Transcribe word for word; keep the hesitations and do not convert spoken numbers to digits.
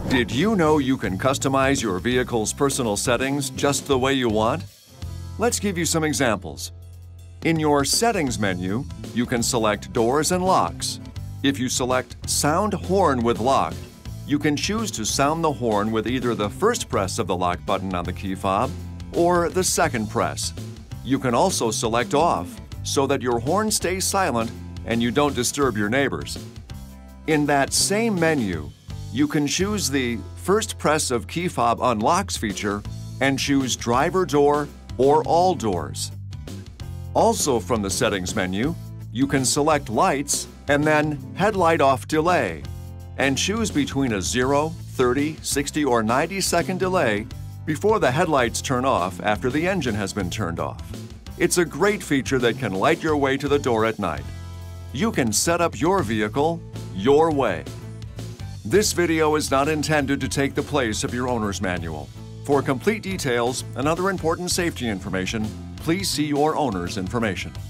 Did you know you can customize your vehicle's personal settings just the way you want? Let's give you some examples. In your Settings menu, you can select Doors and Locks. If you select Sound Horn with Lock, you can choose to sound the horn with either the first press of the lock button on the key fob or the second press. You can also select Off so that your horn stays silent and you don't disturb your neighbors. In that same menu, you can choose the First Press of Key Fob Unlocks feature and choose Driver Door or All Doors. Also from the Settings menu, you can select Lights and then Headlight Off Delay and choose between a zero, thirty, sixty, or ninety second delay before the headlights turn off after the engine has been turned off. It's a great feature that can light your way to the door at night. You can set up your vehicle your way. This video is not intended to take the place of your owner's manual. For complete details and other important safety information, please see your owner's information.